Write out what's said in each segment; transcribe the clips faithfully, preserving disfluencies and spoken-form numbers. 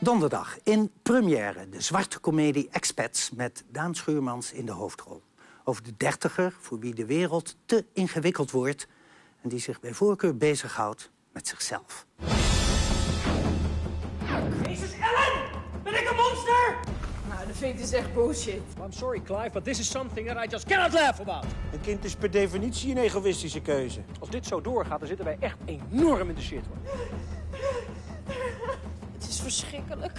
Donderdag in première de zwarte komedie Expats met Daan Schuurmans in de hoofdrol. Over de dertiger voor wie de wereld te ingewikkeld wordt en die zich bij voorkeur bezighoudt met zichzelf. Jezus, Ellen! Ben ik een monster? Nou, dat vind ik dus echt bullshit. I'm sorry, Clive, but this is something that I just cannot laugh about. Een kind is per definitie een egoïstische keuze. Als dit zo doorgaat, dan zitten wij echt enorm in de shit, hoor. Het is verschrikkelijk.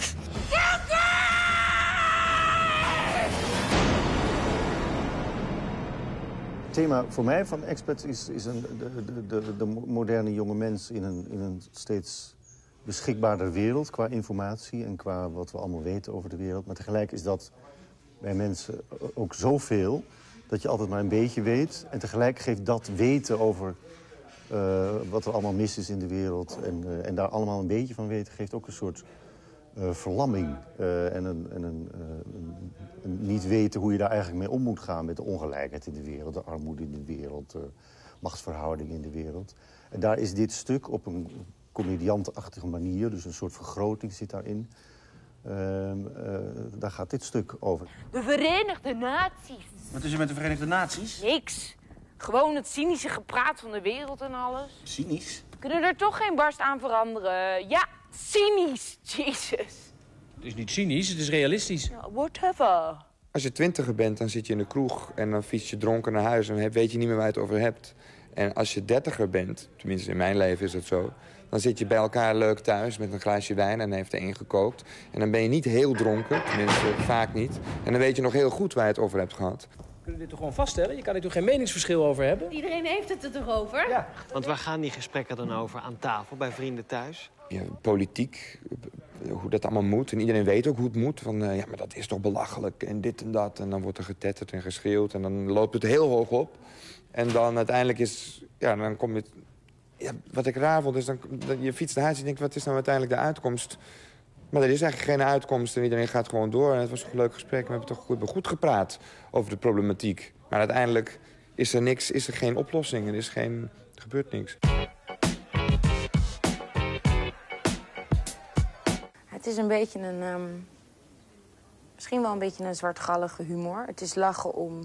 Het thema voor mij van Expats is, is een, de, de, de, de moderne jonge mens in een, in een steeds beschikbaarder wereld qua informatie en qua wat we allemaal weten over de wereld. Maar tegelijk is dat bij mensen ook zoveel dat je altijd maar een beetje weet. En tegelijk geeft dat weten over uh, wat er allemaal mis is in de wereld en, uh, en daar allemaal een beetje van weten, geeft ook een soort uh, verlamming. Uh, en een, en een, uh, een, een niet weten hoe je daar eigenlijk mee om moet gaan met de ongelijkheid in de wereld, de armoede in de wereld, de machtsverhoudingen in de wereld. En daar is dit stuk op een comediantachtige manier, dus een soort vergroting zit daarin. Uh, uh, daar gaat dit stuk over. De Verenigde Naties. Wat is er met de Verenigde Naties? Niks. Gewoon het cynische gepraat van de wereld en alles. Cynisch? Kunnen er toch geen barst aan veranderen? Ja, cynisch. Jezus. Het is niet cynisch, het is realistisch. Ja, whatever. Als je twintiger bent, dan zit je in de kroeg en dan fiets je dronken naar huis en weet je niet meer waar je het over hebt. En als je dertiger bent, tenminste in mijn leven is dat zo, dan zit je bij elkaar leuk thuis met een glaasje wijn en heeft er één gekookt. En dan ben je niet heel dronken, tenminste vaak niet. En dan weet je nog heel goed waar je het over hebt gehad. We kunnen dit toch gewoon vaststellen? Je kan er toch geen meningsverschil over hebben? Iedereen heeft het er toch over? Ja. Want waar gaan die gesprekken dan over? Aan tafel, bij vrienden thuis? Ja, politiek, hoe dat allemaal moet. En iedereen weet ook hoe het moet. Van, uh, ja, maar dat is toch belachelijk en dit en dat. En dan wordt er getetterd en geschreeuwd en dan loopt het heel hoog op. En dan uiteindelijk is, ja, dan kom je... Ja, wat ik raar vond is, dan, dan je fietst naar huis en je denkt, wat is nou uiteindelijk de uitkomst? Maar er is eigenlijk geen uitkomst en iedereen gaat gewoon door. En het was toch een leuk gesprek. We hebben toch goed, goed gepraat over de problematiek. Maar uiteindelijk is er niks, is er geen oplossing. Er is geen, er gebeurt niks. Het is een beetje een... Um, misschien wel een beetje een zwartgallige humor. Het is lachen om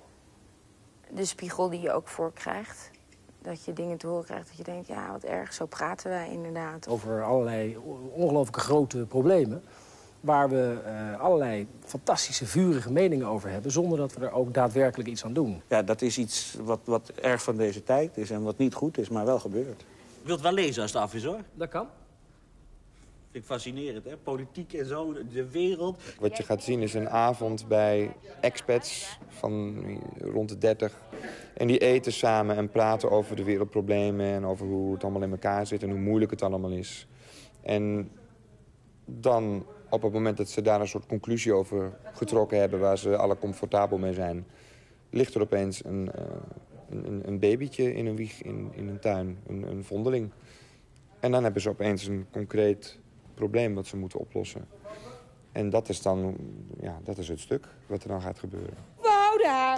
de spiegel die je ook voorkrijgt. Dat je dingen te horen krijgt dat je denkt, ja, wat erg, zo praten wij inderdaad. Over allerlei ongelooflijke grote problemen, waar we uh, allerlei fantastische, vurige meningen over hebben, zonder dat we er ook daadwerkelijk iets aan doen. Ja, dat is iets wat, wat erg van deze tijd is en wat niet goed is, maar wel gebeurt. Je wilt wel lezen als het af is, hoor. Dat kan. Vind ik fascinerend, hè? Politiek en zo, de wereld. Wat je gaat zien is een avond bij expats van rond de dertig. En die eten samen en praten over de wereldproblemen en over hoe het allemaal in elkaar zit en hoe moeilijk het allemaal is. En dan, op het moment dat ze daar een soort conclusie over getrokken hebben, waar ze alle comfortabel mee zijn, ligt er opeens een, uh, een, een babytje in een wieg in, in een tuin, een, een vondeling. En dan hebben ze opeens een concreet probleem wat ze moeten oplossen. En dat is dan, ja, dat is het stuk wat er dan gaat gebeuren. Wouda!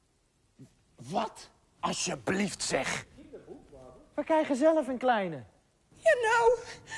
Wat? Alsjeblieft, zeg. We krijgen zelf een kleine. Ja, nou...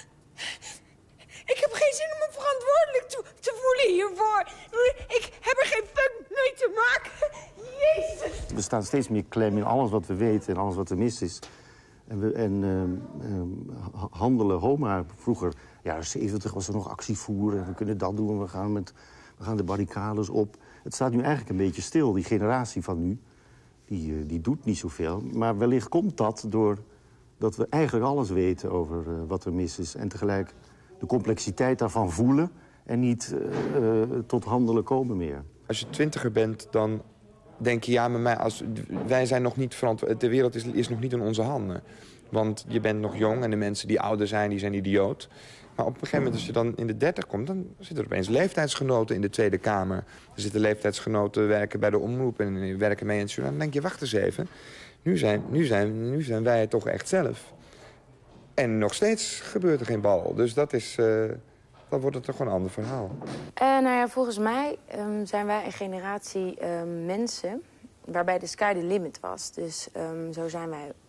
Ik heb geen zin om me verantwoordelijk te, te voelen hiervoor. Ik heb er geen fuck mee te maken. Jezus! We staan steeds meer klem in alles wat we weten en alles wat er mis is. En, we, en uh, uh, handelen, Homa, vroeger, jaren zeventig was er nog actievoer. En we kunnen dat doen, we gaan, met, we gaan de barricades op. Het staat nu eigenlijk een beetje stil, die generatie van nu. Die, uh, die doet niet zoveel. Maar wellicht komt dat door dat we eigenlijk alles weten over uh, wat er mis is. En tegelijk de complexiteit daarvan voelen en niet uh, uh, tot handelen komen meer. Als je twintiger bent, dan denk je, ja, maar mij als, wij zijn nog niet verantwoordelijk. De wereld is, is nog niet in onze handen. Want je bent nog jong en de mensen die ouder zijn, die zijn idioot. Maar op een gegeven moment, als je dan in de dertig komt, dan zitten er opeens leeftijdsgenoten in de Tweede Kamer. Er zitten leeftijdsgenoten werken bij de omroep en werken mee in het journaal. Dan denk je, wacht eens even. Nu zijn, nu zijn, nu zijn wij het toch echt zelf. En nog steeds gebeurt er geen bal. Dus dat is, uh, dan wordt het toch gewoon een ander verhaal. Uh, nou ja, volgens mij um, zijn wij een generatie um, mensen waarbij de sky the limit was. Dus um, zo zijn wij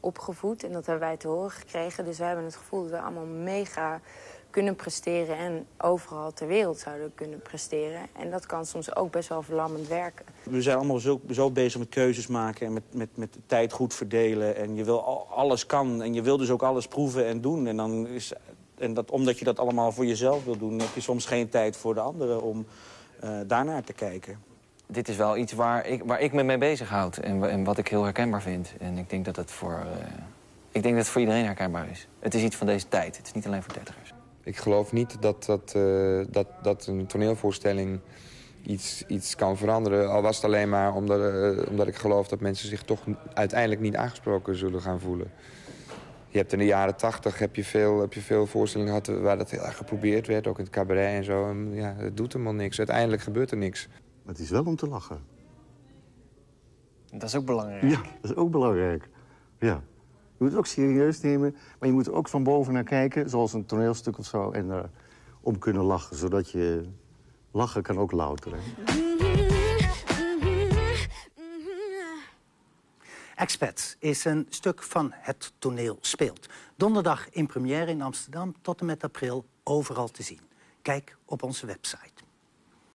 opgevoed. En dat hebben wij te horen gekregen. Dus wij hebben het gevoel dat we allemaal mega kunnen presteren... en overal ter wereld zouden kunnen presteren. En dat kan soms ook best wel verlammend werken. We zijn allemaal zo, zo bezig met keuzes maken en met, met, met de tijd goed verdelen. En je wil al, alles kan en je wil dus ook alles proeven en doen. En, dan is, en dat, omdat je dat allemaal voor jezelf wil doen... heb je soms geen tijd voor de anderen om uh, daarnaar te kijken. Dit is wel iets waar ik, waar ik me mee bezighoud en, en wat ik heel herkenbaar vind. En ik denk dat het voor, uh, ik denk dat het voor iedereen herkenbaar is. Het is iets van deze tijd. Het is niet alleen voor dertigers. Ik geloof niet dat, dat, uh, dat, dat een toneelvoorstelling iets, iets kan veranderen. Al was het alleen maar omdat, uh, omdat ik geloof dat mensen zich toch uiteindelijk niet aangesproken zullen gaan voelen. Je hebt in de jaren tachtig heb je veel, heb je veel voorstellingen gehad waar dat heel erg geprobeerd werd. Ook in het cabaret en zo. En ja, het doet helemaal niks. Uiteindelijk gebeurt er niks. Maar het is wel om te lachen. Dat is ook belangrijk. Ja, dat is ook belangrijk. Ja. Je moet het ook serieus nemen, maar je moet er ook van boven naar kijken... zoals een toneelstuk of zo, en daar om kunnen lachen. Zodat je... Lachen kan ook louteren. Expats is een stuk van Het Toneel Speelt. Donderdag in première in Amsterdam tot en met april overal te zien. Kijk op onze website.